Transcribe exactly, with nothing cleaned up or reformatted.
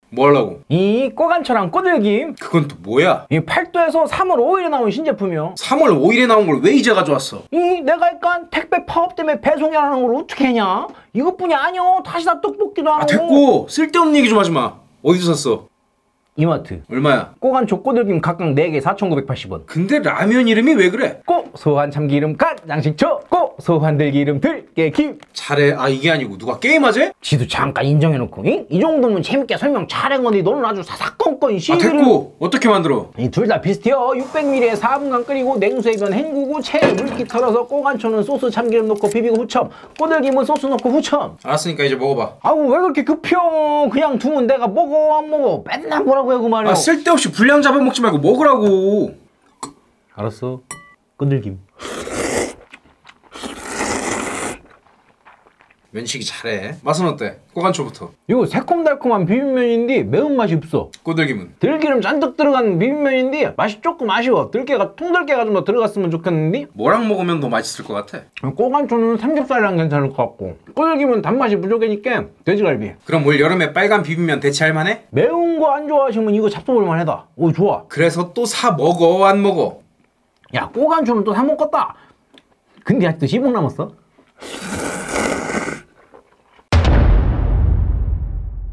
뭐 하려고? 이 꼬간초랑 꼬들김. 그건 또 뭐야? 이 팔도에서 삼월 오일에 나온 신제품이요. 삼월 오일에 나온 걸 왜 이제 가져왔어? 이 내가 약간 택배 파업 때문에 배송이 안 하는 걸 어떻게 했냐? 이것뿐이 아니요. 다시 다 떡볶이도 안 하고. 아 됐고 쓸데없는 얘기 좀 하지 마. 어디서 샀어? 이마트. 얼마야? 꼬간초 꼬들김 각각 네 개 사천구백팔십 원. 근데 라면 이름이 왜 그래? 꼬 소한 참기름 간장식초. 꼬 소한 들기름 들깨김. 잘해. 아 이게 아니고 누가 게임하재? 지도 잠깐 인정해놓고 이? 이 정도면 재밌게 설명 잘한 건데 너는 아주 사사건건 아 시비를. 됐고 어떻게 만들어? 이 둘 다 비슷해요. 육백 밀리리터에 사 분간 끓이고 냉수에 변 헹구고 체에 물기 털어서 꼬간초는 소스 참기름 넣고 비비고 후첨, 꼬들김은 소스 넣고 후첨. 알았으니까 이제 먹어봐. 아우 왜 그렇게 급혀. 그냥 두면 내가 먹어 안 먹어 맨날 뭐라고 해 그 말이야. 아 쓸데없이 분량 잡아먹지 말고 먹으라고. 알았어. 꼬들김. 면식이 잘해. 맛은 어때? 꼬간초부터. 이거 새콤달콤한 비빔면인데 매운맛이 없어. 꼬들김은? 들기름 잔뜩 들어간 비빔면인데 맛이 조금 아쉬워. 들깨가 통들깨가 좀 더 들어갔으면 좋겠는데. 뭐랑 먹으면 더 맛있을 것 같아? 꼬간초는 삼겹살이랑 괜찮을 것 같고, 꼬들김은 단맛이 부족하니까 돼지갈비. 그럼 올 여름에 빨간 비빔면 대체할 만해? 매운 거 안 좋아하시면 이거 잡숴볼만 하다. 오 좋아. 그래서 또 사 먹어 안 먹어? 야 꼬간초는 또 사 먹었다. 근데 아직도 십 분 남았어.